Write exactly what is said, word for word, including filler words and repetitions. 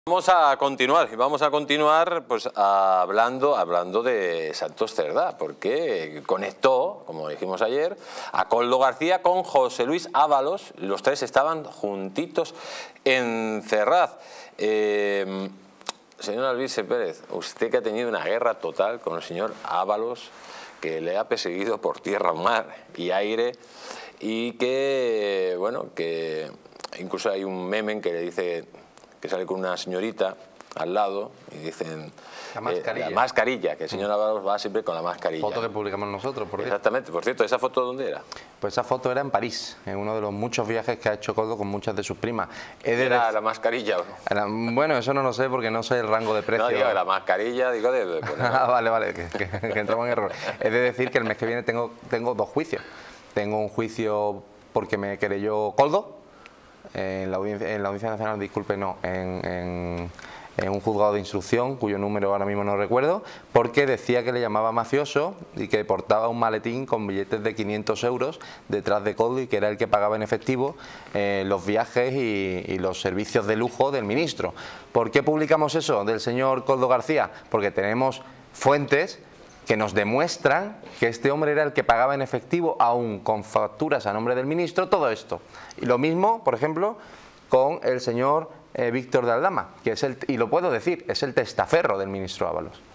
Vamos a continuar, y vamos a continuar pues hablando, hablando de Santos Cerdá, porque conectó, como dijimos ayer, a Koldo García con José Luis Ábalos. Los tres estaban juntitos en Ferraz. Eh, señor Alvise Pérez, usted que ha tenido una guerra total con el señor Ábalos, que le ha perseguido por tierra, mar y aire, y que, bueno, que incluso hay un meme en que le dice, que sale con una señorita al lado y dicen la mascarilla, eh, la mascarilla que el señor Ábalos va siempre con la mascarilla. Foto que publicamos nosotros, por cierto. Exactamente, por cierto, ¿esa foto dónde era? Pues esa foto era en París, en uno de los muchos viajes que ha hecho Koldo con muchas de sus primas. ¿Era de... la mascarilla? Era... Bueno, eso no lo sé porque no sé el rango de precio. No, digo, la mascarilla, digo de... de ah, vale, vale, que, que, que entramos en error. Es de decir que el mes que viene tengo, tengo dos juicios. Tengo un juicio porque me querelló Koldo, en la audiencia, en la audiencia nacional, disculpe, no, en, en, en un juzgado de instrucción cuyo número ahora mismo no recuerdo, porque decía que le llamaba mafioso y que portaba un maletín con billetes de quinientos euros detrás de Koldo y que era el que pagaba en efectivo eh, los viajes y, y los servicios de lujo del ministro. ¿Por qué publicamos eso del señor Koldo García? Porque tenemos fuentes que nos demuestran que este hombre era el que pagaba en efectivo, aún con facturas a nombre del ministro, todo esto. Y lo mismo, por ejemplo, con el señor eh, Víctor de Aldama, que es el, y lo puedo decir, es el testaferro del ministro Ábalos.